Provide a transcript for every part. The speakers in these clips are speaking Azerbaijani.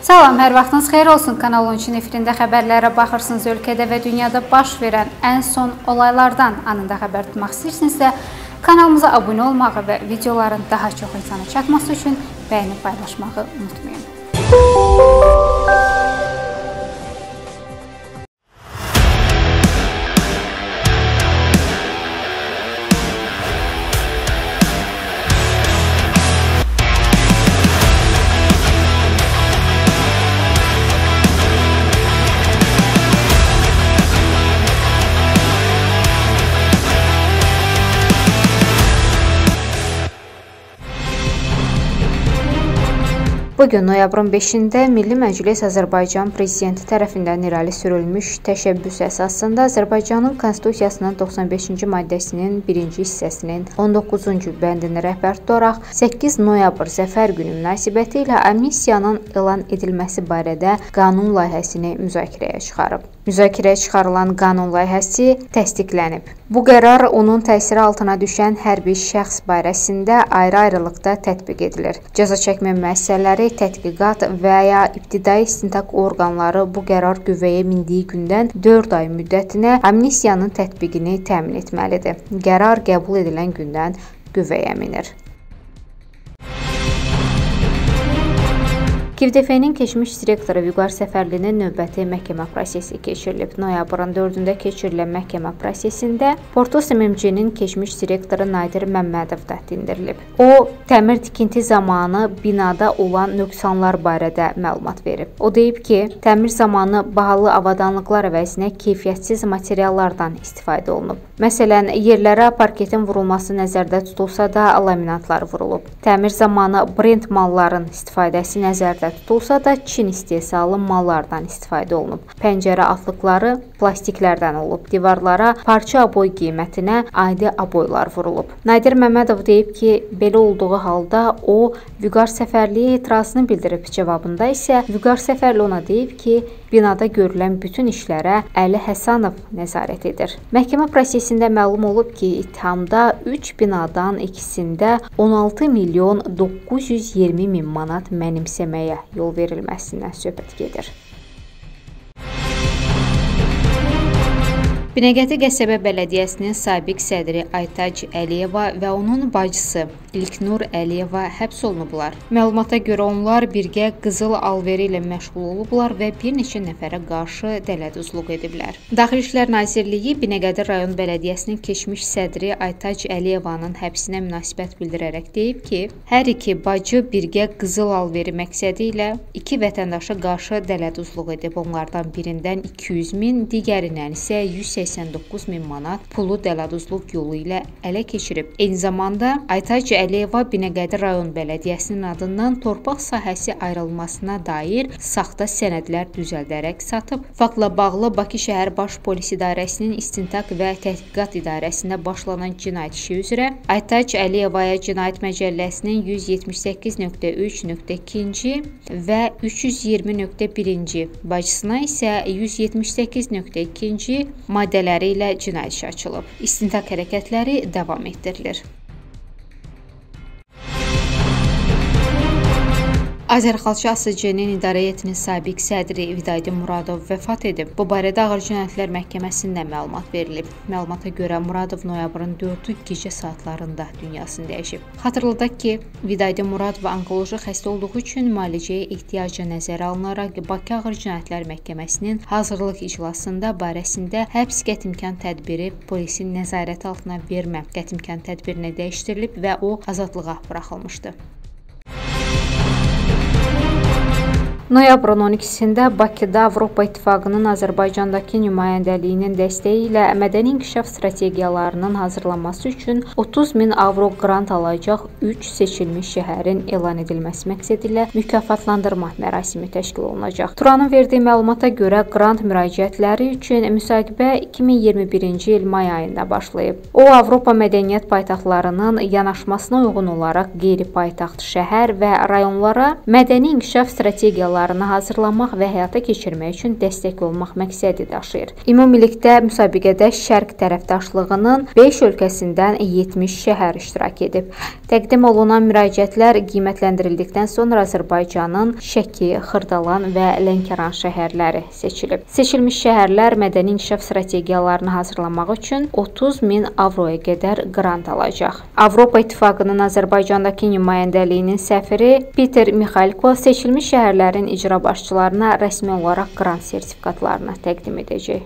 Salam, hər vaxtınız xeyir olsun. Kanal 13-ün efirində xəbərlərə baxırsınız. Ölkədə və dünyada baş verən ən son olaylardan anında xəbər tutmaq istəyirsinizsə, kanalımıza abunə olmağı və videoların daha çox insana çatması üçün bəyənib paylaşmağı unutmayın. Bugün noyabrın 5-də Milli Məclis Azərbaycan Prezidenti tərəfindən irəli sürülmüş təşəbbüs əsasında Azərbaycanın Konstitusiyasının 95-ci maddəsinin 1-ci hissəsinin 19-cu bəndini rəhbər tutaraq 8 noyabr Zəfər günü münasibətilə amnistiyanın elan edilməsi barədə qanun layihəsini müzakirəyə çıxarıb. Müzakirəyə çıxarılan qanun layihəsi təsdiqlənib. Bu qərar onun təsiri altına düşən hər bir şəxs barəsində ayrı-ayrılıqda tətbiq edilir. Cəza çəkmə müəssisələri, tədqiqat və ya ibtidai istintaq orqanları bu qərar qüvvəyə mindiyi gündən 4 ay müddətinə amnistiyanın tətbiqini təmin etməlidir. Qərar qəbul edilən gündən qüvvəyə minir. KİVDF-nin keçmiş direktoru Vüqar Səfərlinin növbəti məhkəmə prosesi keçirilib. Noyabrın 4-də keçirilən məhkəmə prosesində Porto SMMC-nin keçmiş direktoru Nadir Məmmədov da dindirilib. O, təmir tikinti zamanı binada olan nöqsanlar barədə məlumat verib. O deyib ki, təmir zamanı bahalı avadanlıqlar əvəzinə keyfiyyətsiz materiallardan istifadə olunub. Məsələn, yerlərə parketin vurulması nəzərdə tutulsa da laminatlar vurulub. Təmir zamanı brend malların istifadəsi nəzərdə tutulsa da Çin istehsalı mallardan istifadə olunub. Pəncərə altlıqları plastiklərdən olub. Divarlara parça aboy qiymətinə adi aboylar vurulub. Nadir Məmmədov deyib ki, belə olduğu halda o, Vüqar Səfərliyə etirazını bildirib. Cavabında isə Vüqar Səfərli ona deyib ki, binada görülən bütün işlərə Əli Həsənov nəzarət edir. Məhkəmə prosesində məlum olub ki, ittihamda 3 binadan ikisində 16 milyon 920 min manat mənimsəməyə yol verilməsindən söhbət gedir. Binəqədi qəsəbə bələdiyyəsinin sabiq sədri Aytac Əliyeva və onun bacısı İlknur Əliyeva həbs olunublar. Məlumata görə onlar birgə qızıl alveri ilə məşğul olublar və bir neçə nəfərə qarşı dələduzluq ediblər. Daxili İşlər Nazirliyi Binəqədi rayon bələdiyyəsinin keçmiş sədri Aytac Əliyevanın həbsinə münasibət bildirərək deyib ki, hər iki bacı birgə qızıl alveri məqsədi ilə 2 vətəndaşa qarşı dələduzluq edib. Onlardan birindən 200 min, digərindən isə 189 min manat pulu dələduzluq yolu ilə ələ keçirib. Eyni zamanda Aytac Əliyeva Binəqədi rayon bələdiyyəsinin adından torpaq sahəsi ayrılmasına dair saxta sənədlər düzəldərək satıb. Faktla bağlı Bakı şəhər Baş Polis İdarəsinin İstintaq və Təhqiqat İdarəsində başlanan cinayət işi üzrə Aytac Əliyevaya Cinayət Məcəlləsinin 178.3.2 və 320.1, bacısına isə 178.2 maddələri ilə cinayət işi açılıb. İstintaq hərəkətləri davam etdirilir. Azərxalçı ASCİ-nin İdarə Heyətinin sabiq sədri Vidadi Muradov vəfat edib. Bu barədə Ağır Cinayətlər Məhkəməsində məlumat verilib. Məlumata görə Muradov noyabrın 4-ü gecə saatlarında dünyasını dəyişib. Xatırladaq ki, Vidadi Muradov onkoloji xəstə olduğu üçün müalicəyə ehtiyacı nəzərə alınaraq Bakı Ağır Cinayətlər Məhkəməsinin hazırlıq iclasında barəsində həbs qətimkan tədbiri polisin nəzarəti altına vermə qətimkan tədbirinə dəyişdirilib və o azadlığa buraxılmışdı. Noyabrın 12-sində Bakıda Avropa İttifaqının Azərbaycandakı nümayəndəliyinin dəstəyi ilə mədəni inkişaf strategiyalarının hazırlanması üçün 30 min avro qrant alacaq 3 seçilmiş şəhərin elan edilməsi məqsədi ilə mükafatlandırma mərasimi təşkil olunacaq. Turanın verdiyi məlumata görə qrant müraciətləri üçün müsahibə 2021-ci il may ayında başlayıb. O, Avropa mədəniyyət paytaxtlarının yanaşmasına uyğun olaraq qeyri-paytaxt şəhər və rayonlara mədəni inkişaf strategiyaları strategiyalarını hazırlamaq və həyata keçirmək üçün dəstək olmaq məqsədi daşıyır. Ümumilikdə müsabiqədə Şərq tərəfdaşlığının 5 ölkəsindən 70 şəhər iştirak edib. Təqdim olunan müraciətlər qiymətləndirildikdən sonra Azərbaycanın Şəki, Xırdalan və Lənkəran şəhərləri seçilib. Seçilmiş şəhərlər mədəni inkişaf strategiyalarını hazırlamaq üçün 30.000 avroya qədər qrant alacaq. Avropa İttifaqının Azərbaycandakı nümayəndəliyinin səfiri Peter Mixalko seçilmiş şəhərlərin icra başçılarına rəsmi olaraq qrant sertifikatlarını təqdim edəcək.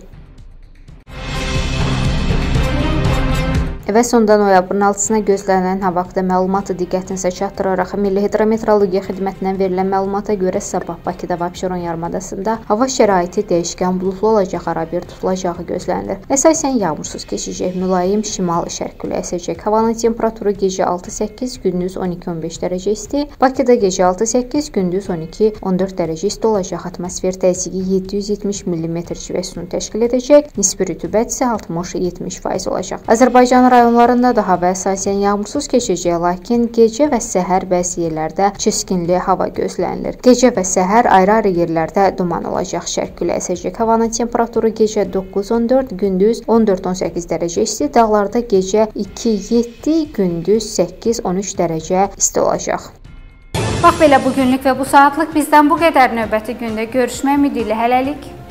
Və sonda noyabrın 6-sına gözlənilən hava haqqında məlumatı diqqətinizə çatdıraraq Milli Hidrometeorologiya Xidmətindən verilən məlumata görə sabah Bakıda və Abşeron yarımadasında hava şəraiti dəyişkən buludlu olacaq, arabir tutulacağı gözlənilir. Əsasən yağmursuz keçəcək, mülayim şimal-şərq küləyi əsəcək. Havanın temperaturu gecə 6-8, gündüz 12-15 dərəcə isti. Bakıda gecə 6-8, gündüz 12-14 dərəcə isti olacaq. Atmosfer təzyiqi 770 mm civə sütunu təşkil edəcək. Nisbi rütubət isə 60-70% olacaq. Azərbaycan rayonlarında da hava əsasən yağmursuz keçəcək, lakin gecə və səhər bəzi yerlərdə çiskinli hava gözlənilir. Gecə və səhər ayrı-ayrı yerlərdə duman olacaq, şərq küləyi əsəcək. Havanın temperaturu gecə 9-14, gündüz 14-18 dərəcə isti, dağlarda gecə 2-7, gündüz 8-13 dərəcə isti olacaq. Bax belə bugünlük və bu saatlıq bizdən bu qədər. Növbəti gündə görüşmək ümidi ilə hələlik.